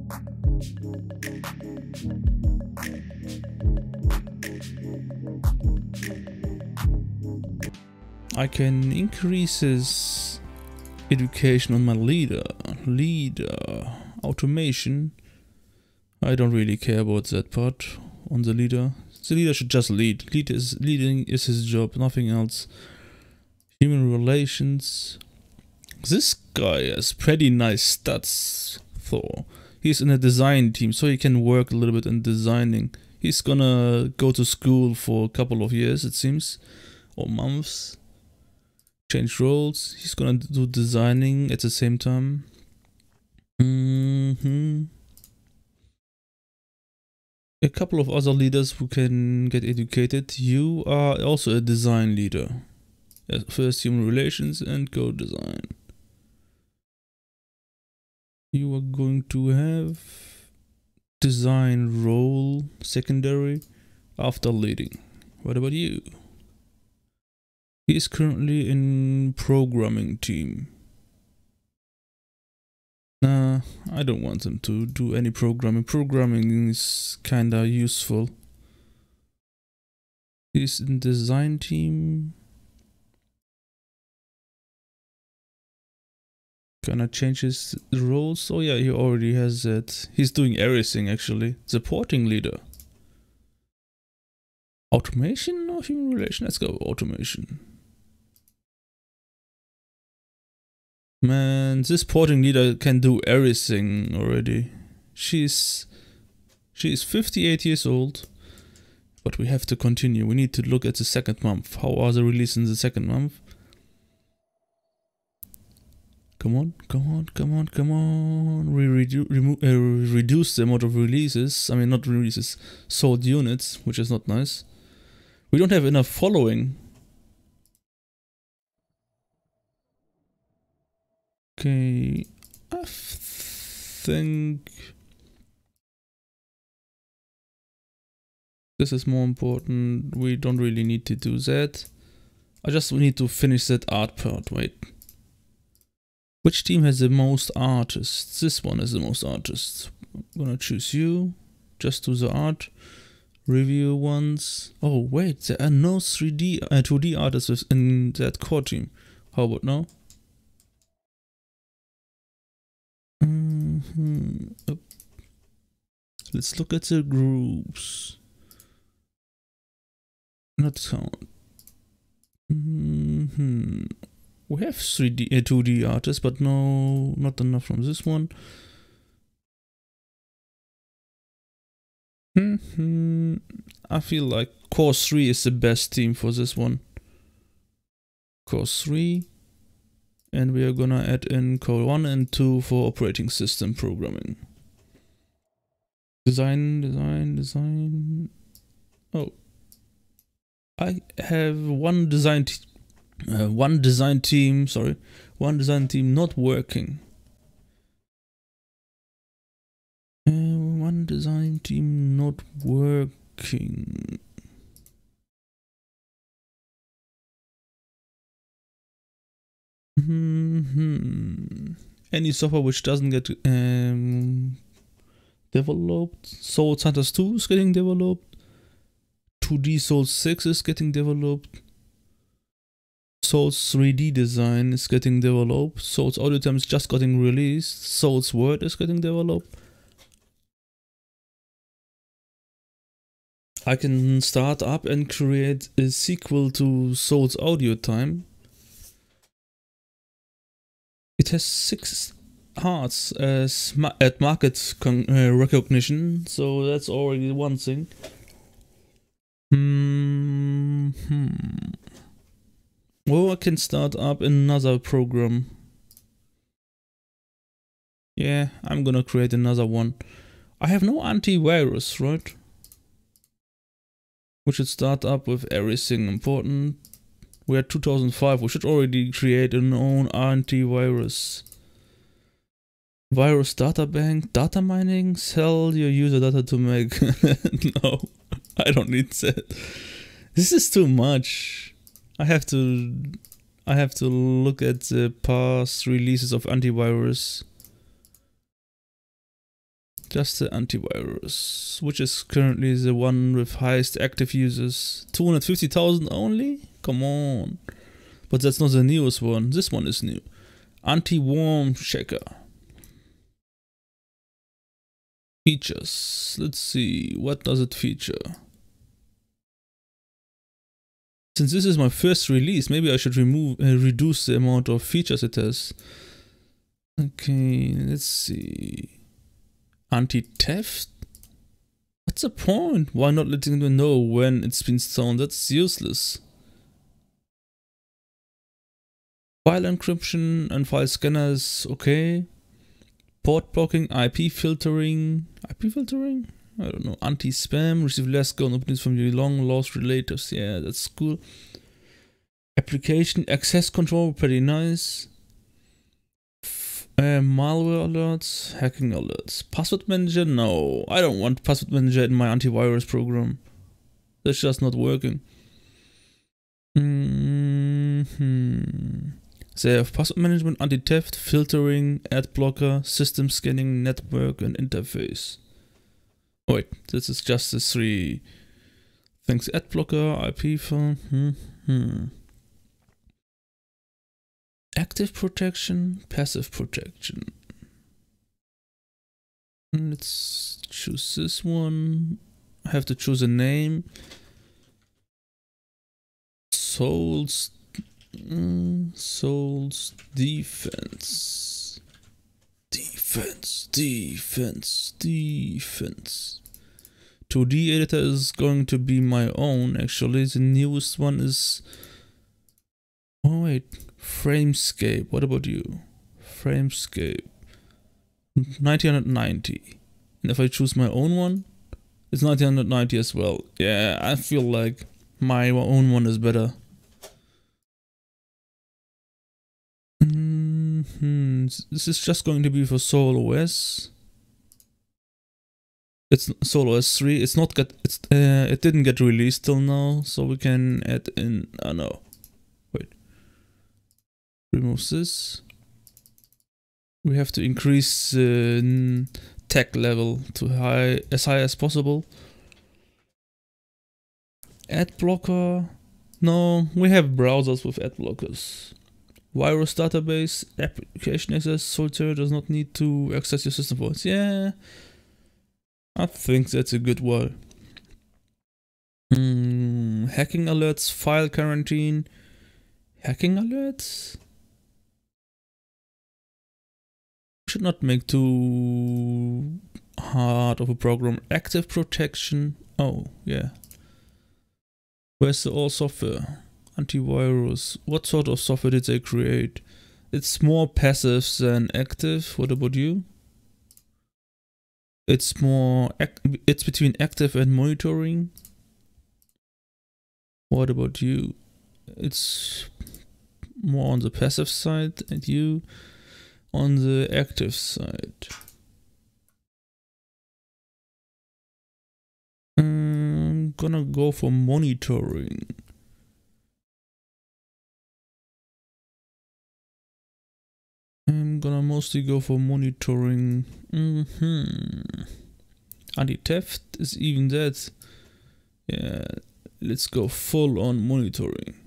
I can increase his education on my leader. Automation. I don't really care about that part on the leader. The leader should just lead. Leading is his job, nothing else. Human relations. This guy has pretty nice stats, Thor. He's in a design team, so he can work a little bit in designing. He's gonna go to school for a couple of years, it seems, or months. Change roles. He's gonna do designing at the same time. A couple of other leaders who can get educated. You are also a design leader. First human relations and go design. You are going to have design role secondary after leading. What about you? He is currently in programming team. Nah, I don't want him to do any programming. Programming is kinda useful. He's in design team. Gonna change his roles. Oh yeah, he already has that. He's doing everything actually. Supporting leader. Automation or human relation? Let's go automation. Man, this porting leader can do everything already. She's 58 years old, but we have to continue. We need to look at the second month. How are the releases in the second month? Come on, come on, come on, come on. We reduce the amount of releases. I mean, not releases, sold units, which is not nice. We don't have enough following. Okay, I think this is more important. We don't really need to do that. I just need to finish that art part. Wait. Which team has the most artists? This one is the most artists. I'm gonna choose you. Just do the art. Review ones. Oh wait, there are no 2D artists in that core team. How about now? Oh. Let's look at the groups. Not count. We have 2D artists, but no, not enough from this one. I feel like Core 3 is the best team for this one. Core 3. And we are gonna add in Core 1 and 2 for operating system programming. Design. Oh. I have one design team not working. One design team not working. Any software which doesn't get developed. Souls Hunters 2 is getting developed. 2D Souls 6 is getting developed. Souls 3D design is getting developed. Souls Audio Time is just getting released. Souls Word is getting developed. I can start up and create a sequel to Souls Audio Time. It has 6 hearts as at market recognition, so that's already one thing. Well, I can start up another program. Yeah, I'm gonna create another one. I have no antivirus, right? We should start up with everything important. We're at 2005, we should already create an own antivirus. Virus data bank, data mining, sell your user data to make... No, I don't need that. This is too much. I have to look at the past releases of antivirus. Just the antivirus, which is currently the one with highest active users. 250,000 only? Come on. But that's not the newest one. This one is new. Anti-worm checker. Features. Let's see. What does it feature? Since this is my first release, maybe I should reduce the amount of features it has. Okay, let's see. Anti-theft? What's the point? Why not letting them know when it's been stolen? That's useless. File encryption and file scanners, okay. Port blocking, IP filtering? I don't know. Anti-spam, receive less gun openings from your long lost relatives. Yeah, that's cool. Application access control, pretty nice. Malware alerts, hacking alerts. Password manager? No, I don't want password manager in my antivirus program. That's just not working. They have password management, anti-theft, filtering, ad blocker, system scanning, network, and interface. Oh wait, this is just the 3 things. Ad blocker, IP phone. Active protection, passive protection. Let's choose this one. I have to choose a name. Souls defense. 2D editor is going to be my own. Actually, the newest one is. Oh wait. Framescape, what about you? Framescape 1990. And if I choose my own one, it's 1990 as well. Yeah, I feel like my own one is better. This is just going to be for SolOS. It's SolOS 3. It's not get. It didn't get released till now, so we can add in. Oh no. Remove this. We have to increase the tech level to as high as possible. Ad blocker. No, we have browsers with ad blockers. Virus database, application access, Solitaire does not need to access your system points. Yeah, I think that's a good one. Hacking alerts, file quarantine. Hacking alerts? Should not make too hard of a program. Active protection. Oh, yeah. Where's the all software? Antivirus. What sort of software did they create? It's more passive than active. What about you? It's more. It's between active and monitoring. What about you? It's more on the passive side, and you on the active side. I'm gonna go for monitoring. I'm gonna mostly go for monitoring. Anti-theft is even that. Yeah, let's go full on monitoring.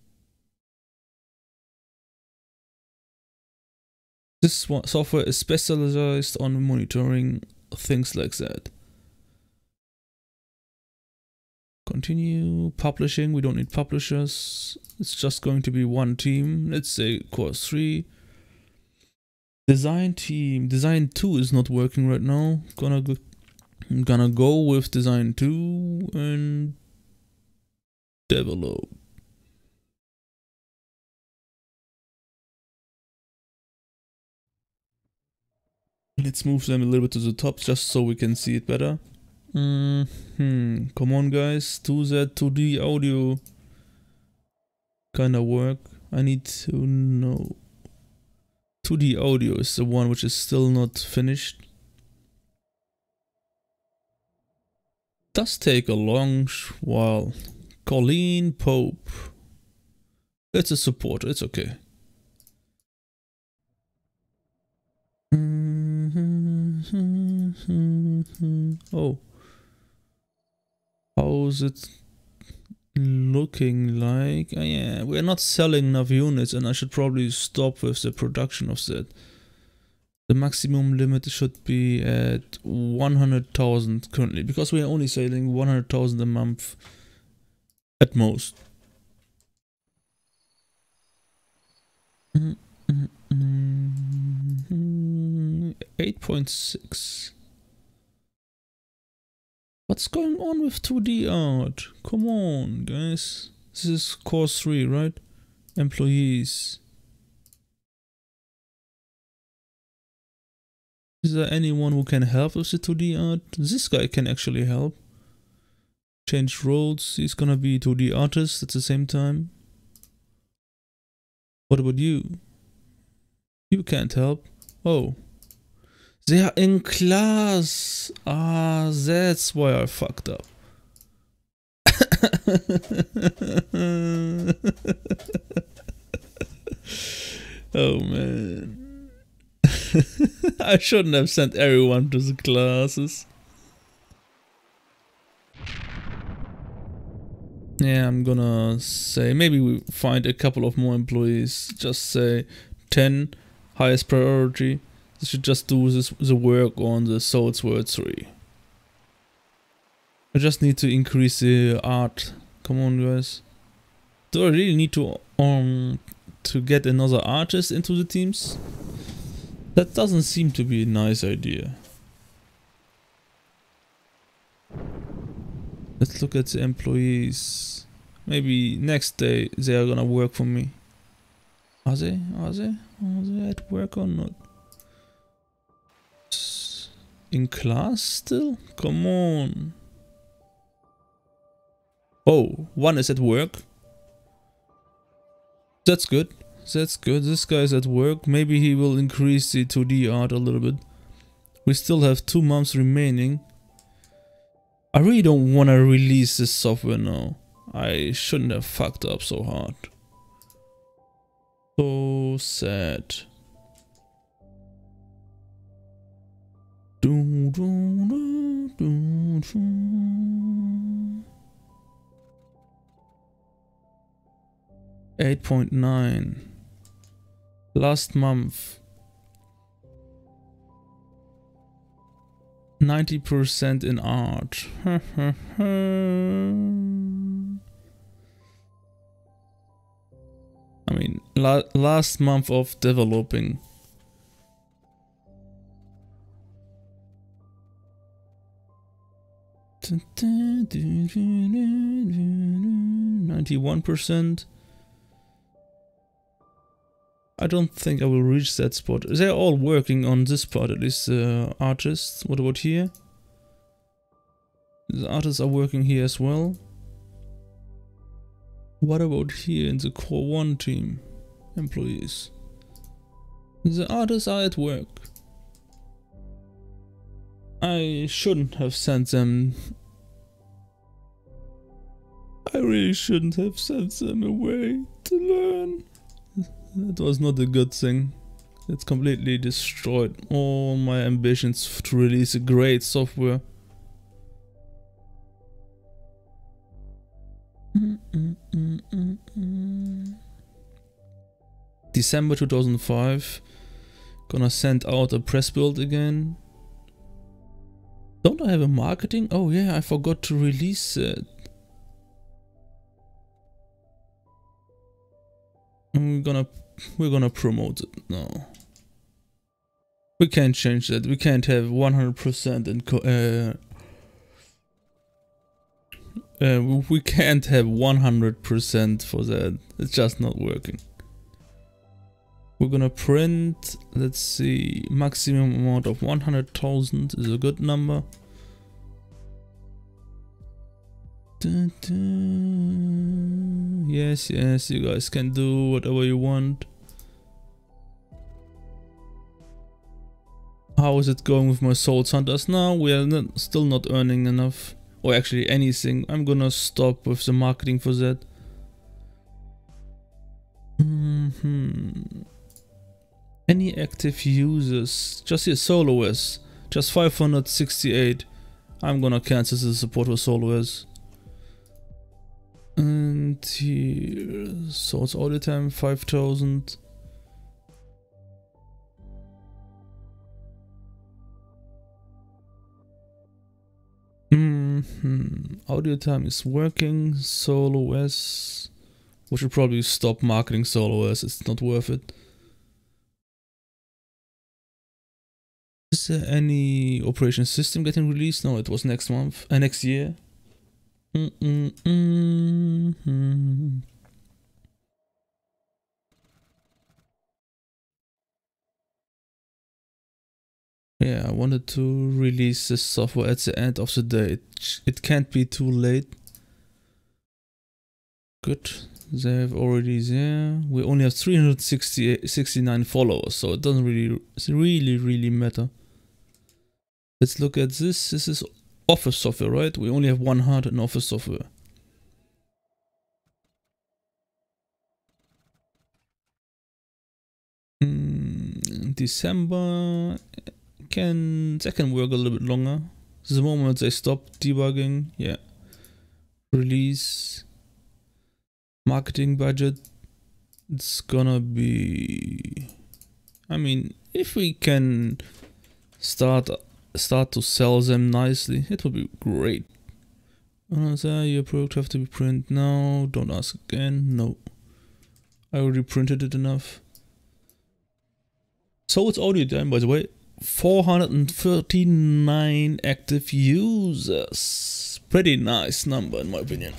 This software is specialized on monitoring things like that. Continue publishing. We don't need publishers. It's just going to be one team. Let's say course 3. Design team. Design 2 is not working right now. I'm gonna go with design 2 and develop. Let's move them a little bit to the top just so we can see it better. Come on guys, 2Z, 2D audio. Kinda work. I need to know. 2D audio is the one which is still not finished. Does take a long while. Colleen Pope. It's a supporter, it's okay. Oh. How's it looking like? Yeah, we're not selling enough units and I should probably stop with the production of that. The maximum limit should be at 100,000 currently, because we are only selling 100,000 a month at most. 8.6. What's going on with 2D art? Come on, guys. This is course 3, right? Employees. Is there anyone who can help with the 2D art? This guy can actually help. Change roles. He's gonna be 2D artist at the same time. What about you? You can't help. Oh. They are in class. Ah, that's why I fucked up. Oh man. I shouldn't have sent everyone to the classes. Yeah, I'm gonna say maybe we find a couple of more employees. Just say 10, highest priority. They should just do the work on the Soulsword 3. I just need to increase the art. Come on, guys. Do I really need to get another artist into the teams? That doesn't seem to be a nice idea. Let's look at the employees. Maybe next day they are gonna work for me. Are they? Are they at work or not? In class still? Come on. Oh, one is at work. That's good. That's good. This guy's at work. Maybe he will increase the 2D art a little bit. We still have 2 months remaining. I really don't want to release this software now. I shouldn't have fucked up so hard. So sad. 8.9. Last month. 90% in art. I mean, last month of developing. %91%. I don't think I will reach that spot. They're all working on this part, at least the artists. What about here? The artists are working here as well. What about here in the core 1 team? Employees. The artists are at work. I shouldn't have sent them. I really shouldn't have sent them away to learn. That was not a good thing. It's completely destroyed all my ambitions to release a great software. December 2005. Gonna send out a press build again. Don't I have a marketing? Oh yeah, I forgot to release it. We're gonna promote it now. We can't change that. We can't have 100% and we can't have 100% for that. It's just not working. We're gonna print, let's see, maximum amount of 100,000 is a good number. Yes, yes, you guys can do whatever you want. How is it going with my Souls Hunters now? We are still not earning enough, or actually anything. I'm gonna stop with the marketing for that. Any active users? Just here, soloists. Just 568. I'm gonna cancel the support for SolOS. And here, so it's audio time 5000. Audio time is working. SolOS. We should probably stop marketing SolOS. It's not worth it. Is there any operation system getting released? No, it was next month. Next year. Yeah, I wanted to release this software at the end of the day. It can't be too late. Good. They've already there. We only have 369 followers, so it doesn't really matter. Let's look at this. This is Office software, right? We only have 100 in Office software. December that can work a little bit longer. The moment they stop debugging, yeah. Release. Marketing budget. It's gonna be, I mean, if we can start to sell them nicely, it would be great. Your product have to be printed now. Don't ask again. No, I already printed it enough. So it's audio time, by the way. 439 active users. Pretty nice number in my opinion.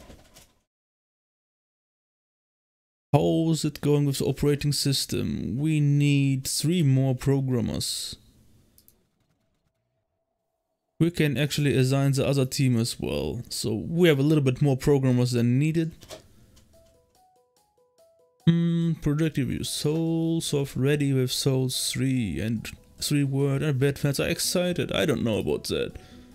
How's it going with the operating system? We need 3 more programmers. We can actually assign the other team as well. So we have a little bit more programmers than needed. Productive use. SolSoft ready with Souls 3 and 3 Word. I bet fans are excited. I don't know about that.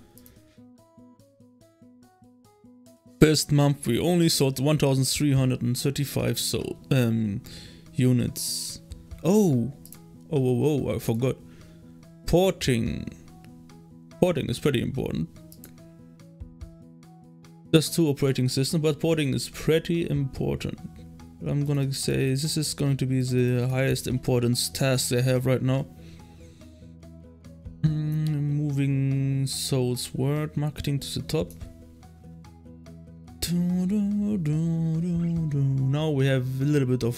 First month we only sold 1,335 units. Oh, I forgot. Porting is pretty important. Just 2 operating systems, but porting is pretty important. I'm gonna say this is going to be the highest importance task I have right now. Moving Souls Word marketing to the top. Now we have a little bit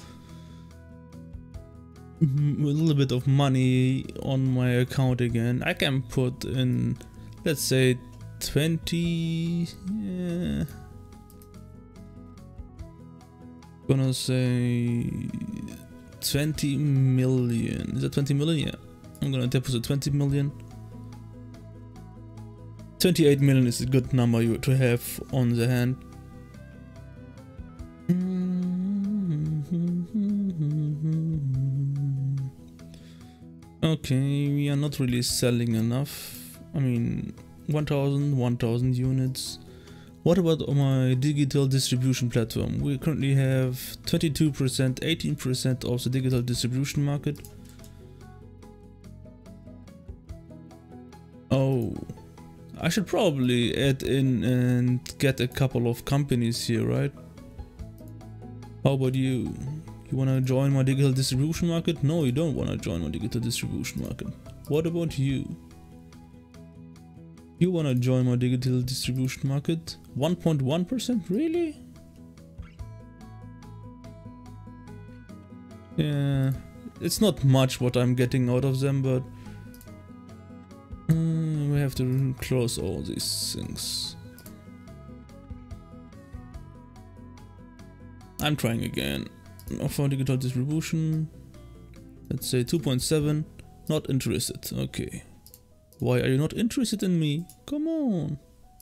of money on my account again. I can put in, let's say 20, gonna say 20 million. Is that 20 million? Yeah, I'm gonna deposit 20 million. 28 million is a good number to have on the hand. Okay, we are not really selling enough. I mean, 1,000 units. What about my digital distribution platform? We currently have 22%, 18% of the digital distribution market. Oh, I should probably add in and get a couple of companies here, right? How about you? You wanna join my digital distribution market? No, you don't wanna join my digital distribution market. What about you? You wanna join my digital distribution market? 1.1%? Really? Yeah, it's not much what I'm getting out of them, but we have to close all these things. I'm trying again. Offer digital distribution. Let's say 2.7. Not interested. Okay. Why are you not interested in me? Come on.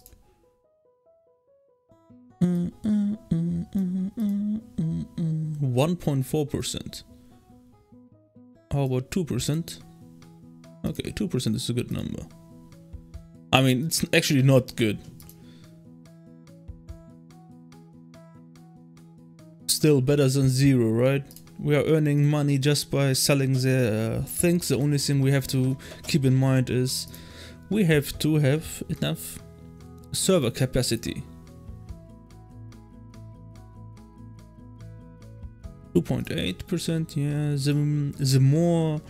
1.4%. How about 2%? Okay, 2% is a good number. I mean, it's actually not good. Still better than 0, right? We are earning money just by selling their things. The only thing we have to keep in mind is we have to have enough server capacity. 2.8%, yeah, the more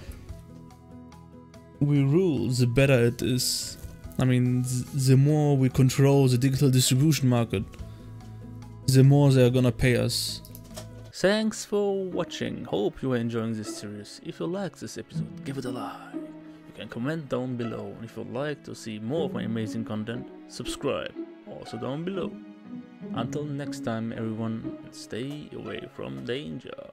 we rule, the better it is. I mean, the more we control the digital distribution market, the more they are gonna pay us. Thanks for watching, hope you are enjoying this series. If you like this episode, give it a like. You can comment down below, and if you'd like to see more of my amazing content, subscribe, also down below. Until next time everyone, stay away from danger.